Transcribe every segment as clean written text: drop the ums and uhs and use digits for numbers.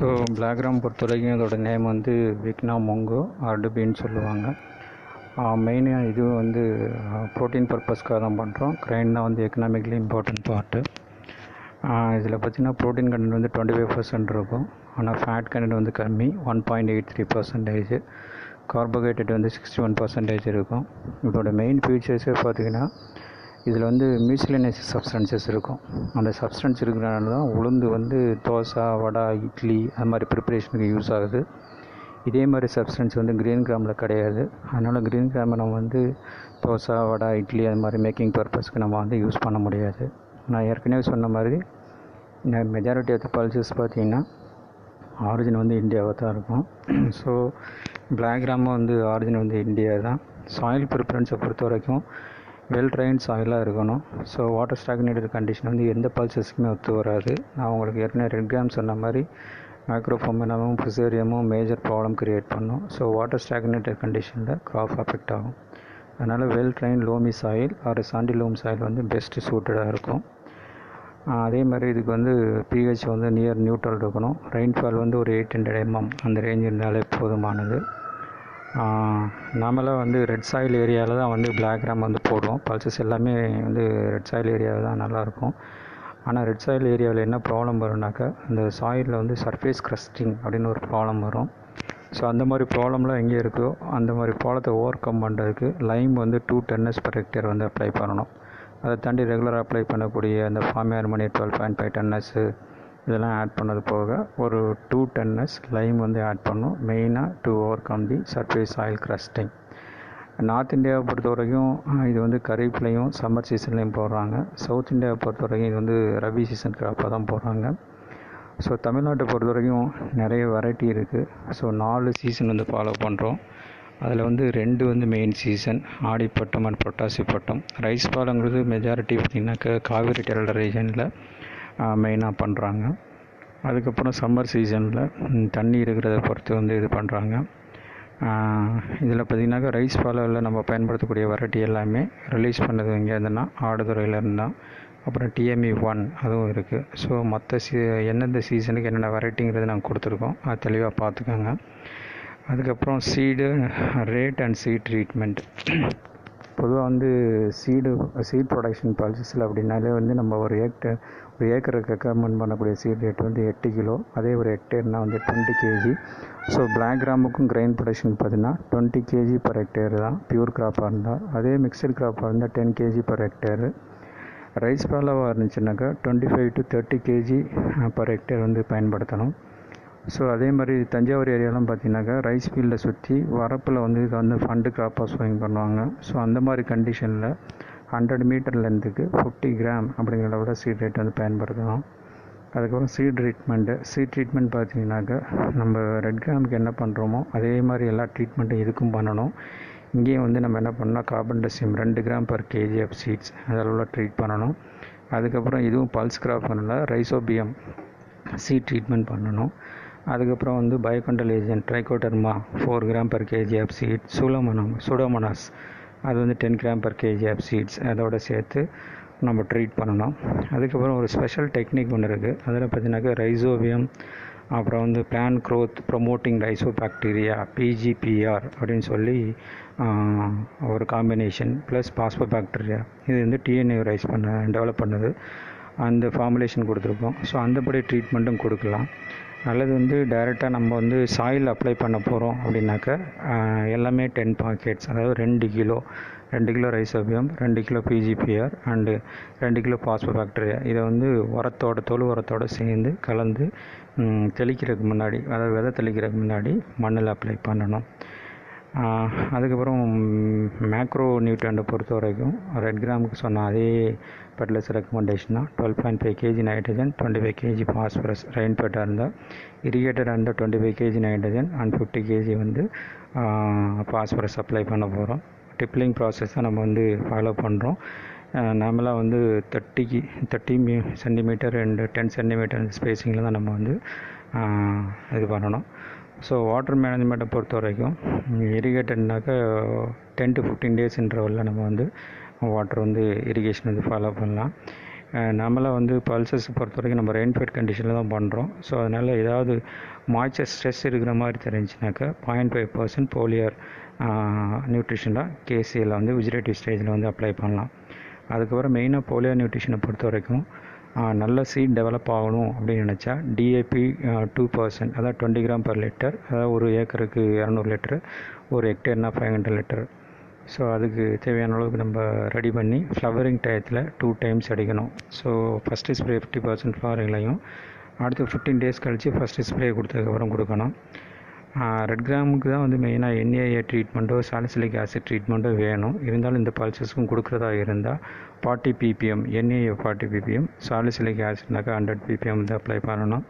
So black gram பொறுத்த வரைக்கும் இதோட நேம் வந்து விக்னா மொங்கோ ஆர்டுபின்னு சொல்லுவாங்க. மெயினாக இது வந்து ப்ரோட்டீன் பர்பஸ்க்காக தான் பண்ணுறோம். கிரைன் தான் வந்து எக்கனாமிக்கலி இம்பார்ட்டன்ட் பார்ட்டு. இதில் பார்த்திங்கன்னா ப்ரோட்டீன் கண்டென்ட் வந்து 25% இருக்கும். ஆனால் ஃபேட் கண்டென்ட் வந்து கம்மி 1.83%. கார்போஹைட்ரேட் வந்து 61% இருக்கும். இதோட மெயின் ஃபீச்சர்ஸே பார்த்திங்கன்னா இதில் வந்து மியூசிலினஸ் சப்ஸ்டன்சஸ் இருக்கும். அந்த சப்ஸ்டன்ஸ் இருக்கிறனால தான் உளுந்து வந்து தோசை, வடை, இட்லி அது மாதிரி ப்ரிப்பரேஷனுக்கு யூஸ் ஆகுது. இதே மாதிரி சப்ஸ்டன்ஸ் வந்து க்ரீன் கிராமில் கிடையாது. அதனால் க்ரீன் கிராமை நம்ம வந்து தோசை, வடை, இட்லி அது மாதிரி மேக்கிங் பர்பஸ்க்கு நம்ம வந்து யூஸ் பண்ண முடியாது. நான் ஏற்கனவே சொன்ன மாதிரி மெஜாரிட்டி ஆஃப் த பல்சஸ் பார்த்திங்கன்னா ஆரிஜின் வந்து இந்தியாவாக தான் இருக்கும். ஸோ பிளாக் கிராமும் வந்து ஆரிஜின் வந்து இந்தியா தான். சாயில் ப்ரிஃபரன்ஸை பொறுத்த வரைக்கும் வெல் ட்ரைன் சாயிலாக இருக்கணும். ஸோ வாட்டர் ஸ்டாக்னேட்டட் கண்டிஷன் வந்து எந்த பல்சஸ்க்குமே ஒத்து வராது. நான் உங்களுக்கு ஏற்கனவே ரெட் கிராம் சொன்ன மாதிரி மைக்ரோஃபோமினாவும் ஃபிசேரியமும் மேஜர் ப்ராப்ளம் க்ரியேட் பண்ணும். ஸோ வாட்டர் ஸ்டாக்னேட்டட் கண்டிஷனில் கிராப் அஃபெக்ட் ஆகும். அதனால் well drained loamy soil or sandy loam soil வந்து பெஸ்ட்டு சூட்டடாக இருக்கும். அதே மாதிரி இதுக்கு வந்து பிஹெச் வந்து நியர் நியூட்ரல் இருக்கணும். ரெயின்ஃபால் வந்து ஒரு 800 mm அந்த ரேஞ்ச் இருந்தாலே போதுமானது. நாமெல்லாம் வந்து ரெட் சாயில் ஏரியாவில் தான் வந்து பிளாக் கிராம் வந்து போடுவோம். பல்சஸ் எல்லாமே வந்து ரெட் சாயில் ஏரியாவில் தான் நல்லாயிருக்கும். ஆனால் ரெட் சாயில் ஏரியாவில் என்ன ப்ராப்ளம் வரும்னாக்கா அந்த சாயிலில் வந்து சர்ஃபேஸ் க்ரஸ்டிங் அப்படின்னு ஒரு ப்ராப்ளம் வரும். ஸோ அந்த மாதிரி ப்ராப்ளம்லாம் எங்கே இருக்கோ அந்த மாதிரி ப்ராப்ளத்தை ஓவர் கம் பண்ணுறதுக்கு லைம் வந்து 2 tons per hectare வந்து அப்ளை பண்ணணும். அதை தாண்டி ரெகுலராக அப்ளை பண்ணக்கூடிய அந்த ஃபார்மியர் மணி 12.5 tons இதெல்லாம் ஆட் பண்ணது போக ஒரு 2 tons லைம் வந்து ஆட் பண்ணும். மெயினாக to overcome the surface soil crusting. North இந்தியாவை பொறுத்த வரைக்கும் இது வந்து கரீஃப்லேயும் சம்மர் சீசன்லேயும் போடுறாங்க. சவுத் இந்தியாவை பொறுத்த வரைக்கும் இது வந்து ரபி சீசன் கிராப்பாக தான் போடுறாங்க. ஸோ தமிழ்நாட்டை பொறுத்த வரைக்கும் நிறைய வெரைட்டி இருக்குது. ஸோ 4 சீசன் வந்து ஃபாலோ பண்ணுறோம். அதில் வந்து 2 வந்து மெயின் சீசன், ஆடிப்பட்டம் அண்ட் புரட்டாசி பட்டம். ரைஸ் பாலங்கிறது மெஜாரிட்டி பார்த்திங்கனாக்கா காவேரி டெல்டா ரீஜனில் மெயினாக பண்ணுறாங்க. அதுக்கப்புறம் சம்மர் சீசனில் தண்ணி இருக்கிறத பொறுத்து வந்து இது பண்ணுறாங்க. இதில் பார்த்திங்கனாக்கா ரைஸ் பாலில் நம்ம பயன்படுத்தக்கூடிய வெரைட்டி எல்லாமே ரிலீஸ் பண்ணது எங்கே இருந்துன்னா ஆடுதுறையிலேருந்து தான். அப்புறம் TME 1 அதுவும் இருக்குது. ஸோ மற்ற எந்தெந்த சீசனுக்கு என்னென்ன வெரைட்டிங்கிறது நாங்கள் கொடுத்துருக்கோம், அது தெளிவாக பார்த்துக்கோங்க. அதுக்கப்புறம் seed rate and seed treatment. பொதுவாக வந்து சீட் ப்ரொடக்ஷன் பல்சஸில் அப்படின்னாலே வந்து நம்ம ஒரு ஏக்கருக்கு ரெக்கமெண்ட் பண்ணக்கூடிய சீட் ரேட் வந்து 8 கிலோ. அதே ஒரு ஹெக்டேர்னால் வந்து 20 kg. ஸோ பிளாக் கிராமுக்கும் கிரைன் ப்ரொடக்ஷன் பார்த்திங்கன்னா 20 kg per hectare தான் பியூர் கிராப்பாக இருந்தால். அதே மிக்சட் கிராப்பாக இருந்தால் 10 kg per hectare. ரைஸ் பாலாவாக இருந்துச்சுனாக்கா 25 to 30 kg per hectare வந்து பயன்படுத்தணும். ஸோ அதே மாதிரி தஞ்சாவூர் ஏரியாலாம் பார்த்திங்கனாக்கா ரைஸ் ஃபீல்டை சுற்றி வரப்பில் வந்து இது வந்து ஃபண்டு கிராப்பாக ஸ்விங் பண்ணுவாங்க. ஸோ அந்த மாதிரி கண்டிஷனில் 100 மீட்டர் லென்த்துக்கு 50 கிராம் அப்படிங்கிறத விட சீட் ரேட் வந்து பயன்படுத்தணும். அதுக்கப்புறம் சீட் ட்ரீட்மெண்ட் பார்த்திங்கனாக்கா நம்ம ரெட் கிராமுக்கு என்ன பண்ணுறோமோ அதே மாதிரி எல்லா ட்ரீட்மெண்ட்டும் இதுக்கும் பண்ணணும். இங்கேயும் வந்து நம்ம என்ன பண்ணால் carbendazim 2 gram per kg of seeds அதெல்லாம் ட்ரீட் பண்ணணும். அதுக்கப்புறம் இதுவும் பல்ஸ் கிராப் பண்ணல ரைசோபியம் சீட் ட்ரீட்மெண்ட் பண்ணணும். அதுக்கப்புறம் வந்து biocontrol agent trichoderma 4 gram per kg of seed, pseudomonas அது வந்து 10 gram per kg of seeds அதோட சேர்த்து நம்ம ட்ரீட் பண்ணணும். அதுக்கப்புறம் ஒரு ஸ்பெஷல் டெக்னிக் ஒன்று இருக்குது. அதில் பார்த்தீங்கன்னாக்கா ரைசோபியம், அப்புறம் வந்து plant growth promoting rhizobacteria PGPR அப்படின்னு சொல்லி ஒரு காம்பினேஷன் ப்ளஸ் பாஸ்போபாக்டீரியா இது வந்து TNA டெவலப் பண்ணது. அந்த ஃபார்முலேஷன் கொடுத்துருக்கோம். ஸோ அந்தபடி ட்ரீட்மெண்ட்டும் கொடுக்கலாம். அல்லது வந்து டைரெக்டாக நம்ம வந்து சாயில் அப்ளை பண்ண போகிறோம் அப்படின்னாக்கா எல்லாமே 10 packets, அதாவது 2 kilo rhizobium, 2 kilo PGPR and 2 kilo phosphobacteria இதை வந்து தொழு உரத்தோடு சேர்ந்து கலந்து தெளிக்கிறதுக்கு முன்னாடி, அதாவது விதை தெளிக்கிறதுக்கு முன்னாடி மண்ணில் அப்ளை பண்ணணும். அதுக்கப்புறம் மேக்ரோ நியூட்ரண்ட்டை பொறுத்த வரைக்கும் ரெட் கிராமுக்கு சொன்ன அதே ஃபர்டிலைசர் ரெக்கமெண்டேஷன் தான். 12.5 kg nitrogen, 25 kg phosphorus rain ஃபெட்டாக இருந்தால், இரிகேட்டடாக இருந்தால் 25 kg நைட்ரஜன் அண்ட் 50 kg வந்து ஃபாஸ்பரஸ் அப்ளை பண்ண போகிறோம். டிப்ளிங் ப்ராசஸ் தான் நம்ம வந்து ஃபாலோ பண்ணுறோம். நார்மலாக வந்து 30 சென்டிமீட்டர் அண்ட் 10 சென்டிமீட்டர் ஸ்பேஸிங்கில் தான் நம்ம வந்து இது பண்ணணும். ஸோ வாட்டர் மேனேஜ்மெண்ட்டை பொறுத்த வரைக்கும் இரிகேட்டட்னாக்கா 10 to 15 days இன்டர்வலில் நம்ம வந்து வாட்டர் வந்து இரிகேஷன் வந்து ஃபாலோ பண்ணலாம். நம்மளாம் வந்து பல்சஸ் பொறுத்த வரைக்கும் நம்ம ரெயின்ஃபெட் கண்டிஷனில் தான் பண்ணுறோம். ஸோ அதனால் ஏதாவது மாய்ச்சர் ஸ்ட்ரெஸ் இருக்கிற மாதிரி தெரிஞ்சுனாக்கா 0.5% போலியர் நியூட்ரிஷனில் கேசியில் வந்து விஜிடேட்டிவ் ஸ்டேஜில் வந்து அப்ளை பண்ணலாம். அதுக்கப்புறம் மெயினாக போலியர் நியூட்ரிஷனை பொறுத்த வரைக்கும் நல்ல சீட் டெவலப் ஆகணும் அப்படின்னு நினச்சா டிஏபி 2%, அதாவது 20 கிராம் பர் லிட்டர், அதாவது ஒரு ஏக்கருக்கு 200 லிட்டரு, ஒரு ஹெக்டேர்னா 500 லிட்டர். ஸோ அதுக்கு தேவையான அளவுக்கு நம்ம ரெடி பண்ணி ஃப்ளவரிங் டயத்தில் 2 டைம்ஸ் அடிக்கணும். ஸோ ஃபஸ்ட்டு ஸ்ப்ரே 50% ஃப்ளவரிங்லையும், அடுத்து 15 டேஸ் கழித்து ஃபஸ்ட்டு ஸ்ப்ரே கொடுத்ததுக்கப்புறம் கொடுக்கணும். ரெட் கிராமுக்கு தான் வந்து மெயினாக என்ஏஏ ட்ரீட்மெண்ட்டோ சாலிசிலிக் ஆசிட் ட்ரீட்மெண்ட்டோ வேணும். இருந்தாலும் இந்த பல்சஸ்க்கும் கொடுக்குறதா இருந்தால் 40 ppm, என்ஏஏ 40 ppm, சாலிசிலிக் ஆசிட்னாக்கா 100 ppm வந்து அப்ளை பண்ணணும்.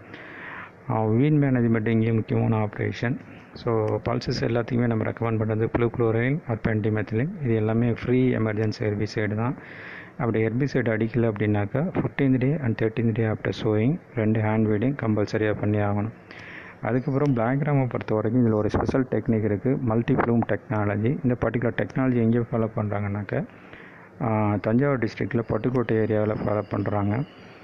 வீன் மேனேஜ்மெண்ட் இங்கேயும் முக்கியமான ஆப்ரேஷன். ஸோ பல்சஸ் எல்லாத்தையுமே நம்ம ரெக்கமெண்ட் பண்ணுறது ஃப்ளூக்ளோரைன் ஆர் பென்டிமெத்திலின். இது எல்லாமே ஃப்ரீ எமர்ஜென்சி ஹெர்பிசைடு தான். அப்படி ஹெர்பிசைடு அடிக்கலை அப்படின்னாக்கா 15th day and 13th day after sowing 2 hand weeding கம்பல்சரியாக பண்ணி ஆகணும். அதுக்கப்புறம் பிளாக் கிராமை பொறுத்த வரைக்கும் இதில் ஒரு ஸ்பெஷல் டெக்னிக் இருக்குது, மல்டி ப்ளூம் டெக்னாலஜி. இந்த பர்டிகுலர் டெக்னாலஜி எங்கே ஃபாலோ பண்ணுறாங்கனாக்கா தஞ்சாவூர் டிஸ்ட்ரிக்டில் பட்டுக்கோட்டை ஏரியாவில் ஃபாலோ பண்ணுறாங்க.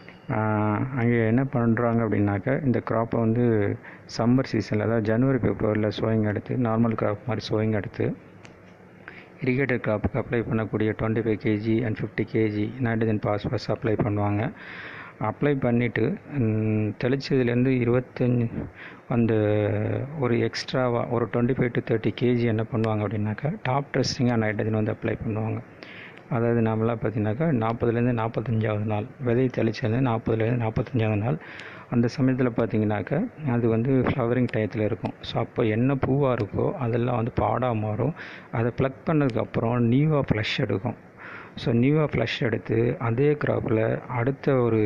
அங்கே என்ன பண்ணுறாங்க அப்படின்னாக்கா இந்த க்ராப்பை வந்து சம்மர் சீசனில், அதாவது ஜனவரி பிப்ரவரியில் சோயிங் எடுத்து, நார்மல் க்ராப் மாதிரி சோயிங் எடுத்து இரிகேட்டட் க்ராப்புக்கு அப்ளை பண்ணக்கூடிய 25 kg அண்ட் 50 kg நைட்ரஜன் பாஸ்பரஸ் அப்ளை பண்ணுவாங்க. அப்ளை பண்ணிவிட்டு தெளிச்சதுலேருந்து 25 அந்த ஒரு எக்ஸ்ட்ராவாக ஒரு 25 to 30 kg என்ன பண்ணுவாங்க அப்படின்னாக்கா டாப் ட்ரெஸ்ஸிங்காக நைட்ரஜன் வந்து அப்ளை பண்ணுவாங்க. அதாவது நம்மளாம் பார்த்திங்கனாக்கா 40லேருந்து 45வது நாள், விதை தெளிச்சதுலேருந்து 40லேருந்து 45வது நாள், அந்த சமயத்தில் பார்த்திங்கனாக்கா அது வந்து ஃப்ளவரிங் டயத்தில் இருக்கும். ஸோ அப்போ என்ன பூவாக இருக்கோ அதெல்லாம் வந்து பாடாக மாறும். அதை ப்ளக் பண்ணதுக்கப்புறம் நியூவாக ஃப்ளஷ் எடுக்கும். ஸோ நியூவாக ஃப்ளஷ் எடுத்து அதே க்ராப்பில் அடுத்த ஒரு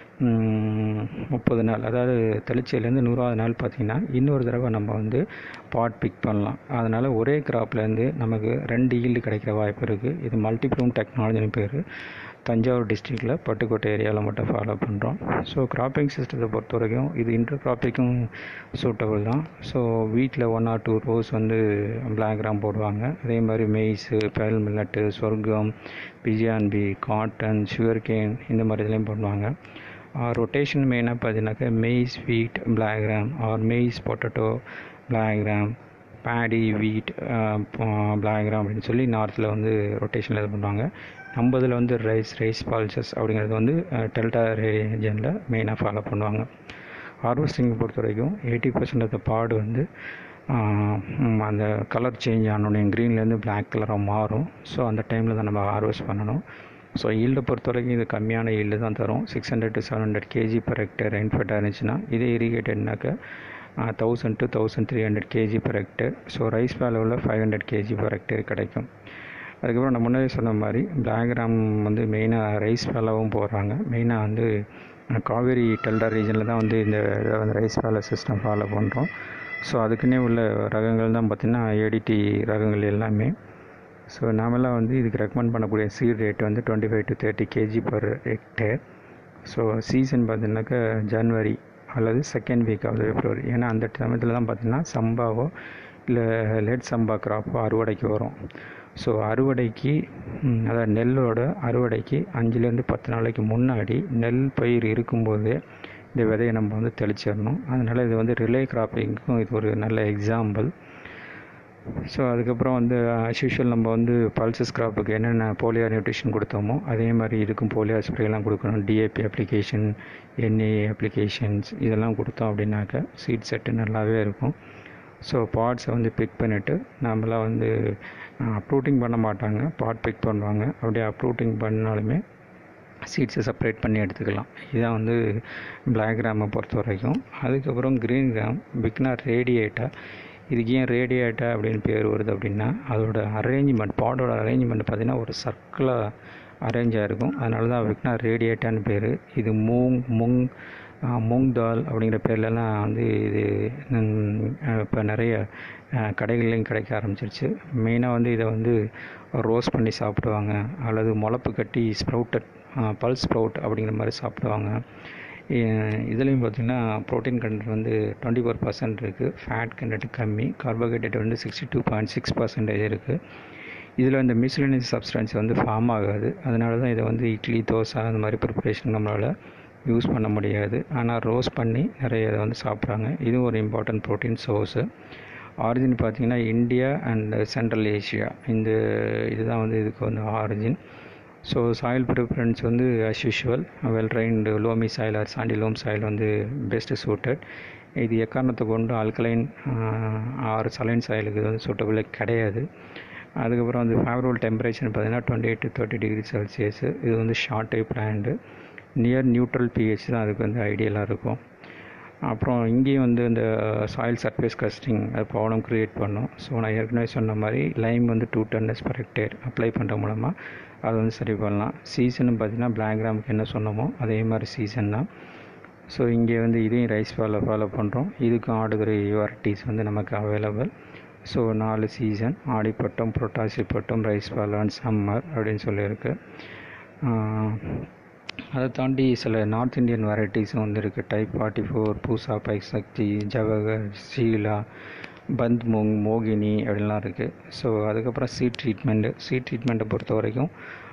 30 நாள், அதாவது தெளிச்சதுலேருந்து 100வது நாள் பார்த்திங்கன்னா இன்னொரு தடவை நம்ம வந்து பாட் பிக் பண்ணலாம். அதனால் ஒரே க்ராப்லேருந்து நமக்கு 2 ஈல்டு கிடைக்கிற வாய்ப்பு இருக்குது. இது மல்டிப்ளூம் டெக்னாலஜின்னு பேர். தஞ்சாவூர் டிஸ்ட்ரிக்டில் பட்டுக்கோட்டை ஏரியாவில் மட்டும் ஃபாலோ பண்ணுறோம். ஸோ கிராப்பிங் சிஸ்டத்தை பொறுத்த வரைக்கும் இது இன்டர் கிராப்பிங்கும் சூட்டபிள் தான். ஸோ வீட்டில் 1 or 2 rows வந்து பிளாக் கிராம் போடுவாங்க. அதே மாதிரி மெய்ஸு, பெல் மில்லட்டு, சொர்க்கம், பிஜியான்பி, காட்டன், சுகர் கேன் இந்த மாதிரி இதுலேயும் பண்ணுவாங்க. ரொட்டேஷன் மெயினாக பார்த்தீங்கன்னாக்கா maize wheat black gram or maize potato black gram, paddy wheat black gram அப்படின்னு சொல்லி நார்த்தில் வந்து ரொட்டேஷனில் இது பண்ணுவாங்க. நம்ம இதில் வந்து ரைஸ் பால்சஸ் அப்படிங்கிறது வந்து டெல்டா ரீஜனில் மெயினாக ஃபாலோ பண்ணுவாங்க. ஹார்வெஸ்டிங்கை பொறுத்த வரைக்கும் 80% ஆஃப் த பாடு வந்து அந்த கலர் சேஞ்ச் ஆனோடனே க்ரீன்லேருந்து பிளாக் கலராக மாறும். ஸோ அந்த டைமில் தான் நம்ம ஹார்வெஸ்ட் பண்ணணும். ஸோ ஈல்டை பொறுத்த வரைக்கும் இது கம்மியான ஈல்டு தான் தரும். 600 to 700 kg per hectare ரெயின்ஃபெட்டாக இருந்துச்சுன்னா. இதே இரிகேட்டட்னாக்கா 1000 to 1300 kg per hectare. So rice வேலவில் 500 kg per hectare கிடைக்கும். அதுக்கப்புறம் நான் முன்னாடி சொன்ன மாதிரி பிளாக் கிராம் வந்து மெயினாக ரைஸ் வேலவும் போடுறாங்க. மெயினாக வந்து காவேரி டெல்டா ரீஜனில் தான் வந்து இந்த வந்து ரைஸ் வேலை சிஸ்டம் ஃபாலோ பண்ணுறோம். ஸோ அதுக்குன்னே உள்ள ரகங்கள் தான் பார்த்திங்கன்னா ஏடிடி ரகங்கள் எல்லாமே. ஸோ நாமெல்லாம் வந்து இதுக்கு ரெக்கமெண்ட் பண்ணக்கூடிய சீட் ரேட் வந்து 25 to 30 kg per hectare. So season பார்த்திங்கனாக்கா ஜனவரி அல்லது செகண்ட் வீக் ஆஃப் பிப்ரவரி. ஏன்னா அந்த சமயத்தில் தான் பார்த்திங்கன்னா சம்பாவோ இல்லை லேட் சம்பா கிராப்போ அறுவடைக்கு வரும். ஸோ அறுவடைக்கு, அதாவது நெல்லோட அறுவடைக்கு 5லேருந்து 10 நாளைக்கு முன்னாடி நெல் பயிர் இருக்கும்போது இந்த விதையை நம்ம வந்து தெளிச்சிடணும். அதனால் இது வந்து ரிலே கிராப்பிங்க்கும் இது ஒரு நல்ல எக்ஸாம்பிள். ஸோ அதுக்கப்புறம் வந்து அஸ்யூஷுவல் நம்ம வந்து பல்சஸ் கிராப்புக்கு என்னென்ன போலியார் நியூட்ரிஷன் கொடுத்தோமோ அதே மாதிரி இதுக்கும் போலியார் ஸ்ப்ரேலாம் கொடுக்கணும். டிஏபி அப்ளிகேஷன், என்ஏஏ அப்ளிகேஷன்ஸ் இதெல்லாம் கொடுத்தோம் அப்படின்னாக்கா சீட் செட்டு நல்லாவே இருக்கும். ஸோ பாட்ஸை வந்து பிக் பண்ணிவிட்டு நம்மளாம் வந்து அப்ரூட்டிங் பண்ண மாட்டாங்க, பாட் பிக் பண்ணுவாங்க. அப்படியே அப்ரூட்டிங் பண்ணாலுமே சீட்ஸை செப்பரேட் பண்ணி எடுத்துக்கலாம். இதுதான் வந்து பிளாக் கிராமை பொறுத்த வரைக்கும். அதுக்கப்புறம் க்ரீன் கிராம் விக்னார் ரேடியேட்டா. இதுக்கு ஏன் ரேடியேட்டா அப்படின்னு பேர் வருது அப்படின்னா அதோட அரேஞ்ச்மெண்ட், பாடோட அரேஞ்ச்மெண்ட் பார்த்திங்கன்னா ஒரு சர்க்கிளாக அரேஞ்சாக இருக்கும். அதனால தான் விக்னார் ரேடியேட்டான்னு பேர். இது மூங் தால் அப்படிங்கிற பேர்லலாம் வந்து இது இப்போ நிறைய கடைகள்லையும் கிடைக்க ஆரம்பிச்சிருச்சு. மெயினாக வந்து இதை வந்து ரோஸ்ட் பண்ணி சாப்பிடுவாங்க, அல்லது முளப்பு கட்டி ஸ்ப்ரவுட்டட் பல்ஸ் ஸ்ப்ரவுட் அப்படிங்கிற மாதிரி சாப்பிடுவாங்க. இதுலேயும் பார்த்திங்கன்னா ப்ரோட்டீன் கண்டென்ட் வந்து 24% இருக்குது, ஃபேட் கண்டென்ட் கம்மி, கார்போஹைட்ரேட் வந்து 62.6% இருக்குது. இதில் இந்த மிஸ்லினியஸ் சப்ஸ்டன்ஸ் வந்து ஃபார்ம் ஆகாது. அதனால தான் இதை வந்து இட்லி, தோசை அந்த மாதிரி ப்ரிப்பரேஷன் நம்மளால் யூஸ் பண்ண முடியாது. ஆனால் ரோஸ்ட் பண்ணி நிறைய இதை வந்து சாப்பிட்றாங்க. இதுவும் ஒரு இம்பார்ட்டன்ட் ப்ரோட்டீன் சோர்ஸு. ஆரிஜின் பார்த்திங்கன்னா இந்தியா அண்ட் சென்ட்ரல் ஏஷியா, இந்த இதுதான் வந்து இதுக்கு வந்து ஆரிஜின். ஸோ சாயில் ப்ரிஃபரன்ஸ் வந்து as usual well drained loamy soil or sandy loam soil வந்து பெஸ்ட்டு சூட்டட். இது எக்காரணத்தை கொண்டு ஆல்கலைன் ஆர் சலைன் சாயிலுக்கு வந்து சூட்டபிளே கிடையாது. அதுக்கப்புறம் வந்து ஃபேவரபிள் டெம்பரேச்சர் பார்த்திங்கன்னா 28 to 30 டிகிரி செல்சியஸ். இது வந்து short type plant. Near neutral pH தான் அதுக்கு வந்து ஐடியலாக இருக்கும். அப்புறம் இங்கேயும் வந்து இந்த சாயில் சர்ஃபேஸ் கஸ்டிங் அது ப்ராப்ளம் க்ரியேட் பண்ணும். ஸோ நான் ஏற்கனவே சொன்ன மாதிரி லைம் வந்து 2 tons per hectare அப்ளை பண்ணுற மூலமாக அதை வந்து சரி பண்ணலாம். சீசனும் பார்த்திங்கன்னா பிளாக் கிராமுக்கு என்ன சொன்னமோ அதே மாதிரி சீசன் தான். ஸோ இங்கே வந்து இதையும் ரைஸ் ஃபாலோ பண்ணுறோம். இதுக்கும் ஆடுதுறை வெரைட்டிஸ் வந்து நமக்கு அவைலபிள். ஸோ 4 சீசன், ஆடிப்பட்டம், புரட்டாசி பட்டம், ரைஸ் ஃபால் அண்ட் சம்மர் அப்படின்னு சொல்லியிருக்கு. அதை தாண்டி சில நார்த் இந்தியன் வெரைட்டிஸும் வந்து இருக்குது. டைப் 44, பூசா, பைசக்தி, ஜவஹர், ஷீலா, பந்த் மூங், மோகினி அப்படின்லாம் இருக்குது. ஸோ அதுக்கப்புறம் சீட் ட்ரீட்மெண்ட்டை பொறுத்த வரைக்கும்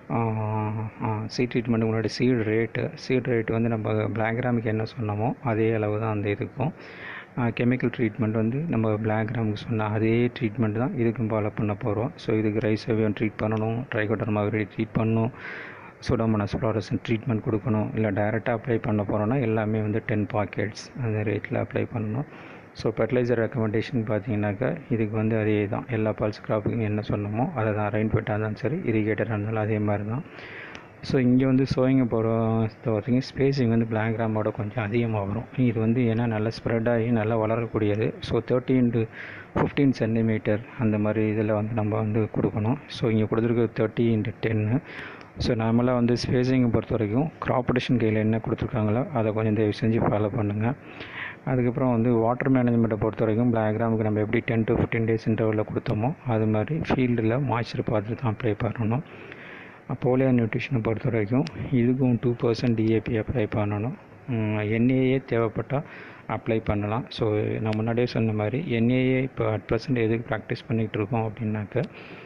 சீட் ட்ரீட்மெண்ட்டுக்கு முன்னாடி சீட் ரேட்டு வந்து நம்ம பிளாக் கிராமுக்கு என்ன சொன்னோமோ அதே அளவு தான் வந்து இருக்கும். கெமிக்கல் ட்ரீட்மெண்ட் வந்து நம்ம பிளாக் கிராமுக்கு சொன்ன அதே ட்ரீட்மெண்ட் தான் இதுக்கும் ஃபாலோ பண்ண போகிறோம். ஸோ இதுக்கு ரைசோவியம் ட்ரீட் பண்ணணும், ட்ரைகோடர்மா விரிடி ட்ரீட் பண்ணணும், சூடோமோனாஸ் ஃப்ளோரசன்ட் ட்ரீட்மெண்ட் கொடுக்கணும். இல்லை டைரெக்டாக அப்ளை பண்ண போகிறோன்னா எல்லாமே வந்து 10 பாக்கெட்ஸ் அந்த ரேட்டில் அப்ளை பண்ணணும். ஸோ ஃபெர்டிலைசர் ரெக்கமெண்டேஷன் பார்த்தீங்கன்னாக்கா இதுக்கு வந்து அதே தான். எல்லா பல்ஸ் கிராப்புக்கும் என்ன சொன்னோமோ அதை தான். ரெயின்பெட்டாக இருந்தாலும் சரி, இரிகேட்டராக இருந்தாலும் அதே மாதிரி தான். ஸோ இங்கே வந்து சோயிங்கை பொறுத்த வரைக்கும் ஸ்பேஸிங் வந்து பிளாக் கிராமோட கொஞ்சம் அதிகமாக வரும். இது வந்து ஏன்னா நல்லா ஸ்ப்ரெட் ஆகி நல்லா வளரக்கூடியது. ஸோ 30 to 15 சென்டிமீட்டர் அந்த மாதிரி இதில் வந்து நம்ம வந்து கொடுக்கணும். ஸோ இங்கே கொடுத்துருக்க 30 to 10. ஸோ நார்மலாக வந்து ஸ்பேஸிங்கை பொறுத்த வரைக்கும் க்ராப் ப்ரொடக்ஷன் கையில் என்ன கொடுத்துருக்காங்களோ அதை கொஞ்சம் தயவு செஞ்சு ஃபாலோ பண்ணுங்கள். அதுக்கப்புறம் வந்து வாட்டர் மேனேஜ்மெண்ட்டை பொறுத்த வரைக்கும் பிளாக் கிராமுக்கு நம்ம எப்படி 10 to 15 days இன்டர்வலில் கொடுத்தோமோ அது மாதிரி ஃபீல்டில் மாய்ச்சர் பார்த்துட்டு தான் அப்ளை பண்ணணும். போலியோ நியூட்ரிஷனை பொறுத்த வரைக்கும் இதுக்கும் 2% டிஏபி அப்ளை பண்ணணும். என்ஏஏ தேவைப்பட்டால் அப்ளை பண்ணலாம். ஸோ நான் முன்னாடியே சொன்ன மாதிரி என்ஏஏ இப்போ அட் ப்ரெசென்ட் எதுக்கு ப்ராக்டிஸ் பண்ணிகிட்டு இருக்கோம் அப்படின்னாக்க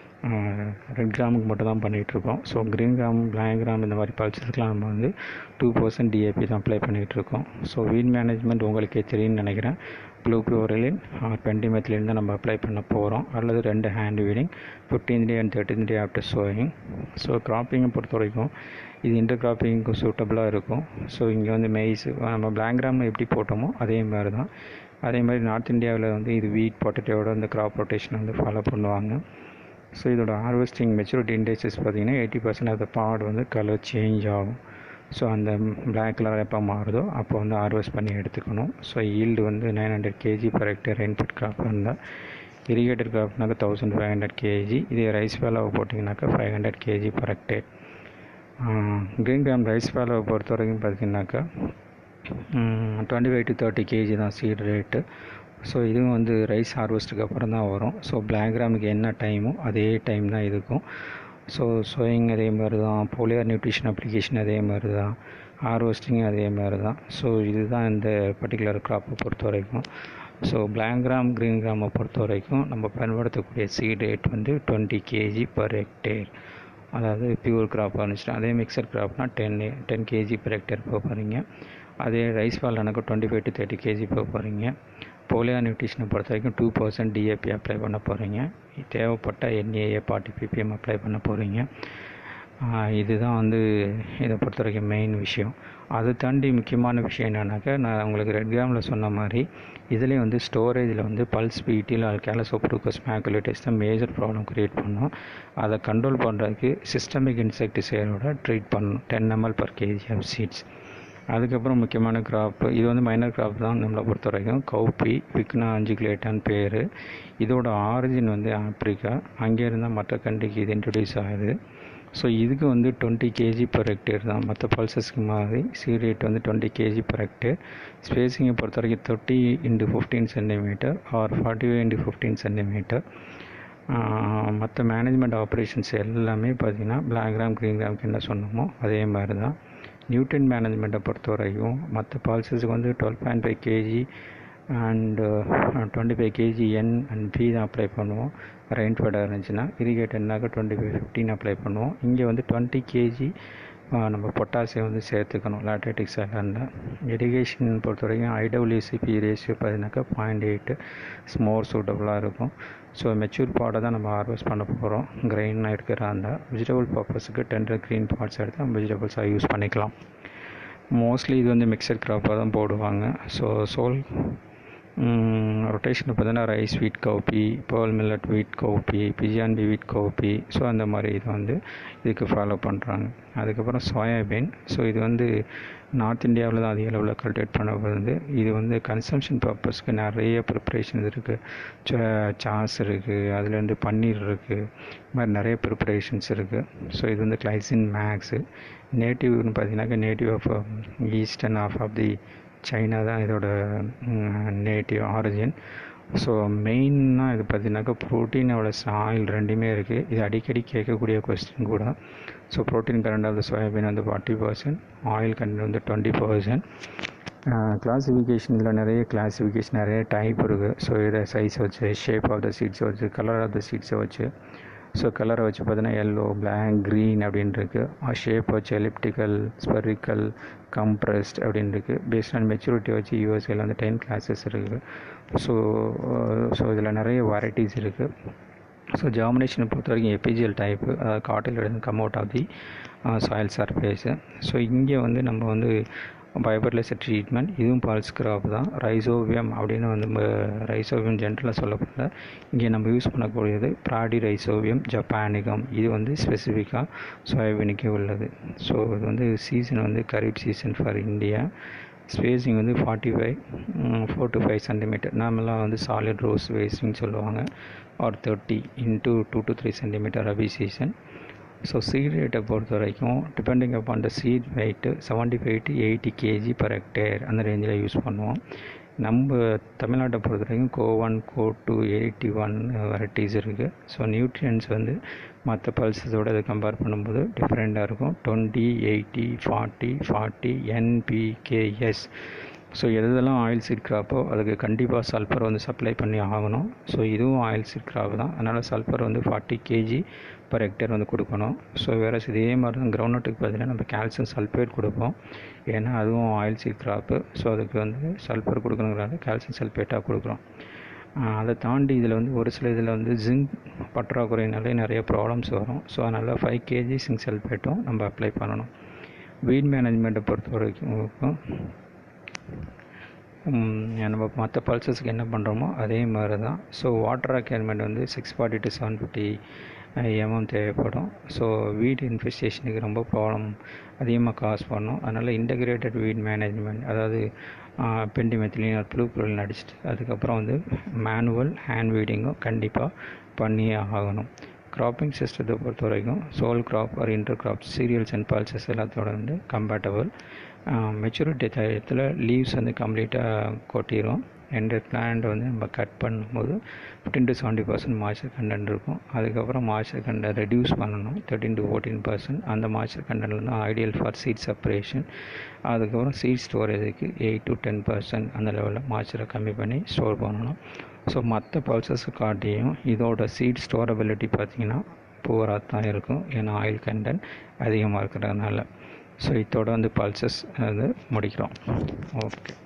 ரெட் கிராமுக்கு மட்டும் தான் பண்ணிகிட்ருக்கோம். So green gram, black gram இந்த மாதிரி பல்சஸ்க்கெலாம் நம்ம வந்து 2% டிஏபி தான் அப்ளை பண்ணிகிட்ருக்கோம். ஸோ வீட் மேனேஜ்மெண்ட் உங்களுக்கே தெரியும்னு நினைக்கிறேன். குளூப்ரோரிலின் பெண்டிமெத்திலின் தான் நம்ம அப்ளை பண்ண போகிறோம். அல்லது 2 hand weeding 15th day and 13th day after sowing. So கிராப்பிங்கை பொறுத்த வரைக்கும் இது இன்டர் கிராப்பிங்க்கு சூட்டபுளாக இருக்கும். ஸோ இங்கே வந்து மெய்ஸ் நம்ம பிளாக் கிராமில் எப்படி போட்டோமோ அதே மாதிரி தான். அதே மாதிரி நார்த் இந்தியாவில் வந்து இது வீட் பொட்டேட்டோட அந்த கிராப் ரொட்டேஷன் வந்து ஃபாலோ பண்ணுவாங்க. ஸோ இதோட ஹார்வெஸ்டிங் மெச்சூரிட்டி இண்டெக்ஸஸ் பார்த்திங்கன்னா 80% ஆஃப் த பாட் வந்து கலர் சேஞ்ச் ஆகும். ஸோ அந்த பிளாக் கலர் எப்போ மாறுதோ அப்போ வந்து ஹார்வெஸ்ட் பண்ணி எடுத்துக்கணும். ஸோ ஈல்டு வந்து 900 kg per hectare rainfed crop இருந்தால், இரிகேட்டட் கிராப்னாக்கா 1500 kg, இதே ரைஸ் வேலாவை போட்டிங்கனாக்கா 500 kg per hectare. Green gram rice வேலாவை பொறுத்த வரைக்கும் பார்த்திங்கனாக்கா 25 to 30 kg தான் சீட் ரேட்டு. ஸோ இதுவும் வந்து ரைஸ் ஹார்வெஸ்ட்டுக்கு அப்புறம் தான் வரும். ஸோ பிளாக் கிராமுக்கு என்ன டைமோ அதே டைம் தான் இருக்கும். ஸோ சோயிங் அதே மாதிரி தான், போலியோ நியூட்ரிஷன் அப்ளிகேஷன் அதே மாதிரி தான், ஹார்வெஸ்டிங் அதே மாதிரி தான். ஸோ இதுதான் இந்த பர்டிகுலர் கிராப்பை பொறுத்த வரைக்கும். ஸோ பிளாக் கிராம், க்ரீன் கிராமை பொறுத்த வரைக்கும் நம்ம பயன்படுத்தக்கூடிய சீட் ரேட் வந்து 20 kg per hectare. அதாவது பியூர் கிராப் இருந்துச்சுன்னா, அதே மிக்சர் கிராப்னால் 10 kg per hectare போக போகிறீங்க. அதே ரைஸ் ஃபால் எனக்கு 25 to 30 kg போக போகிறீங்க. போலியோ நியூட்ரிஷனை பொறுத்த வரைக்கும் 2% டிஏபி அப்ளை பண்ண போகிறீங்க. தேவைப்பட்ட என்ஏஏ 40 ppm அப்ளை பண்ண போகிறீங்க. இதுதான் வந்து இதை பொறுத்த வரைக்கும் மெயின் விஷயம். அதை தாண்டி முக்கியமான விஷயம் என்னன்னாக்கா, நான் உங்களுக்கு ரெட் கிராமில் சொன்ன மாதிரி இதுலேயும் வந்து ஸ்டோரேஜில் வந்து பல்ஸ் பீட்டில் கேலசோப்ரூக்கஸ் மேக்குலேட்டஸ் தான் மேஜர் ப்ராப்ளம் க்ரியேட் பண்ணும். அதை கண்ட்ரோல் பண்ணுறதுக்கு சிஸ்டமிக் இன்செக்டிசைடோட ட்ரீட் பண்ணணும் 10 ml per kg of seeds. அதுக்கப்புறம் முக்கியமான கிராப்பு, இது வந்து மைனர் கிராப் தான் நம்மளை பொறுத்த வரைக்கும். கௌப்பி விக்னா அஞ்சிகுலேட்டான்னு பேர். இதோட ஆரிஜின் வந்து ஆப்ரிக்கா. அங்கே இருந்தால் மற்ற கண்ட்ரிக்கு இது இன்ட்ரடியூஸ் ஆகுது. ஸோ இதுக்கு வந்து 20 kg per hectare தான். மற்ற பல்சஸ்க்கு மாதிரி சீட் ரேட் வந்து 20 kg per hectare. ஸ்பேஸிங்கை பொறுத்த வரைக்கும் 30 into 15 centimeter or 45 into 15 centimeter. மற்ற மேனேஜ்மெண்ட் ஆப்ரேஷன்ஸ் எல்லாமே பார்த்திங்கன்னா பிளாக் கிராம், க்ரீன் கிராமுக்கு என்ன சொன்னோமோ அதே மாதிரி தான். நியூட்ரியன்ட் மேனேஜ்மெண்ட்டை பொறுத்த வரைக்கும் மற்ற பால்சஸுக்கு வந்து 12.5 kg and 25 kg N and P தான் அப்ளை பண்ணுவோம். ரெயின் ஃபெடாக இருந்துச்சுன்னா இரிகேட்டட்னாக்க 25-15 அப்ளை பண்ணுவோம். இங்கே வந்து 20 kg நம்ம பொட்டாசியம் வந்து சேர்த்துக்கணும் லாட்டரைட்டிக் சாயிலில். இரிகேஷன் பொறுத்த வரைக்கும் IWCP ரேஷியோ பார்த்தீங்கன்னாக்கா 0.8 மோர் சூட்டபுளாக இருக்கும். ஸோ மெச்சூர் பாடை தான் நம்ம ஹார்வெஸ்ட் பண்ண போகிறோம். கிரெயின் இருக்கிற அந்த வெஜிடபிள் பர்பஸுக்கு டெண்டர் க்ரீன் பார்ட்ஸ் எடுத்து நம்ம வெஜிடபிள்ஸாக யூஸ் பண்ணிக்கலாம். மோஸ்ட்லி இது வந்து மிக்சட் க்ராப்பாக தான் போடுவாங்க. ஸோ சோல் ரொட்டேஷன் பார்த்தீங்கன்னா rice wheat cowpea, pearl millet வீட் கவுப்பி, பிஜியான்பி வீட் கவுப்பி, ஸோ அந்த மாதிரி இது வந்து இதுக்கு ஃபாலோ பண்ணுறாங்க. அதுக்கப்புறம் சோயாபீன். ஸோ இது வந்து நார்த் இந்தியாவில் தான் அதிக அளவில் கல்டிவேட் பண்ணப்படுது. இது வந்து கன்சம்ஷன் பர்பஸ்க்கு நிறைய ப்ரிப்ரேஷன் இருக்குது. சாஸ் இருக்குது, அதுலேருந்து பன்னீர் இருக்குது, இது மாதிரி நிறைய ப்ரிப்ரேஷன்ஸ் இருக்குது. ஸோ இது வந்து கிளைசின் மேக்ஸு. நேட்டிவ்னு பார்த்தீங்கன்னாக்கா native of eastern of the China தான் இதோட நேட்டிவ் ஆரிஜின். ஸோ மெயினாக இது பார்த்தீங்கன்னாக்கா ப்ரோட்டீனோட ஆயில் ரெண்டுமே இருக்குது. இது அடிக்கடி கேட்கக்கூடிய கொஸ்டின் கூட. So protein content of soybean வந்து 40%, ஆயில் கண்டென்ட் வந்து 20%. கிளாசிஃபிகேஷன் இதில் நிறைய கிளாசிஃபிகேஷன் நிறைய டைப் இருக்குது. ஸோ இதை சைஸை வச்சு, ஷேப் ஆஃப் த சீட்ஸை வச்சு, கலர் ஆஃப் த சீட்ஸை வச்சு, ஸோ கலரை வச்சு பார்த்தீங்கன்னா எல்லோ, பிளாக், க்ரீன் அப்படின்னு இருக்குது. ஷேப் வச்சு எலிப்டிக்கல், ஸ்பெரிக்கல், கம்ப்ரஸ்ட் அப்படின்னு இருக்குது. பேஸ்ட் ஆன் மெச்சூரிட்டி வச்சு யூஎஸ்ஏல வந்து 10 கிளாஸஸ் இருக்குது. ஸோ இதில் நிறைய வெரைட்டிஸ் இருக்குது. ஸோ ஜெர்மினேஷனை பொறுத்த வரைக்கும் எபிஜியல் டைப்பு, அதாவது காட்டில் come out of the soil surface. So இங்கே வந்து நம்ம வந்து பயோபர்டிலைசர் ட்ரீட்மெண்ட், இதுவும் பல்ஸ் கிராப் தான். ரைசோவியம் அப்படின்னு வந்து ரைசோவியம் ஜென்ரலாக சொல்லப்படல. இங்கே நம்ம யூஸ் பண்ணக்கூடியது பிராடி ரைசோவியம் ஜப்பானிகம். இது வந்து ஸ்பெசிஃபிக்காக சோயாபீனுக்கே உள்ளது. ஸோ இது வந்து சீசன் வந்து kharif season for India. Spacing வந்து 4 to 5 சென்டிமீட்டர். நார்மலாக வந்து சாலிட் ரோஸ் வேஸ்டிங் சொல்லுவாங்க. Or 30 into 2 to 3 centimetre rabi season. So seed ரேட்டை பொறுத்த வரைக்கும் depending upon the seed weight 75 to 80 kg per hectare அந்த ரேஞ்சில் யூஸ் பண்ணுவோம். நம்ம தமிழ்நாட்டை பொறுத்த வரைக்கும் CO1, CO2, 81 வெரைட்டிஸ் இருக்குது. ஸோ நியூட்ரியன்ஸ் வந்து மற்ற பல்சஸோடு அதை கம்பேர் பண்ணும்போது டிஃப்ரெண்ட்டாக இருக்கும். 20, 80, 40, NPKs. ஸோ எதெல்லாம் ஆயில் சீட் கிராப்போ அதுக்கு கண்டிப்பாக சல்ஃபர் வந்து சப்ளை பண்ணி ஆகணும். ஸோ இதுவும் ஆயில் சீட் கிராப் தான். அதனால் சல்ஃபர் வந்து 40 kg per hectare வந்து கொடுக்கணும். ஸோ வேறு இதே மாதிரி தான் கிரவுண்ட்நட்டுக்கு பதிலாக நம்ம கால்சியம் சல்ஃபேட் கொடுப்போம். ஏன்னா அதுவும் ஆயில் சீட் கிராப்பு. ஸோ அதுக்கு வந்து சல்ஃபர் கொடுக்கணுங்கிறத கால்சியம் சல்ஃபேட்டாக கொடுக்குறோம். அதை தாண்டி இதில் வந்து ஒரு சில இதில் வந்து ஜிங்க் பற்றாக்குறையினாலே நிறைய ப்ராப்ளம்ஸ் வரும். ஸோ அதனால் 5 kg ஜிங்க் சல்ஃபேட்டும் நம்ம அப்ளை பண்ணணும். வீட் மேனேஜ்மெண்ட்டை பொறுத்த வரைக்கும் நம்ம மற்ற பல்சஸ்க்கு என்ன பண்ணுறோமோ அதே மாதிரி தான். ஸோ வாட்டர் ரெக்யர்மெண்ட் வந்து 640 to 750 mm தேவைப்படும். ஸோ வீட் இன்ஃபெஸ்டேஷனுக்கு ரொம்ப ப்ராப்ளம் அதிகமாக காஸ் பண்ணும். அதனால் இன்டகிரேட்டட் வீட் மேனேஜ்மெண்ட், அதாவது பெண்டிமெத்திலின் ப்ளூப்ரோலின் அடிச்சுட்டு அதுக்கப்புறம் வந்து மேனுவல் ஹேண்ட் வீடிங்கும் கண்டிப்பாக பண்ணியே ஆகணும். கிராப்பிங் சிஸ்டத்தை பொறுத்த வரைக்கும் sole crop or intercrop, cereals and pulses எல்லாத்தோட வந்து கம்பேட்டபிள். மெச்சூரிட்டி டயத்தில் லீவ்ஸ் வந்து கம்ப்ளீட்டாக கொட்டிடும். எந்த பிளான்ட் வந்து நம்ம கட் பண்ணும்போது 15 to 70% மாய்ச்சர் கண்டென்ட் இருக்கும். அதுக்கப்புறம் மாய்ச்சர் கண்டென்ட் ரெடியூஸ் பண்ணணும் 13 to 14%. அந்த மாய்ச்சர் கண்டென்ட்டில் தான் ஐடியல் ஃபார் சீட் செப்பரேஷன். அதுக்கப்புறம் சீட் ஸ்டோரேஜுக்கு 8 to 10% அந்த லெவலில் மாய்ச்சரை கம்மி பண்ணி ஸ்டோர் பண்ணணும். ஸோ மற்ற பல்சஸை காட்டியும் இதோட சீட் ஸ்டோரபிலிட்டி பார்த்திங்கன்னா புவராக தான் இருக்கும். ஏன்னா ஆயில் கண்டென்ட் அதிகமாக இருக்கிறதுனால. ஸோ இதோட வந்து பல்சஸ் வந்து முடிக்கிறோம். ஓகே.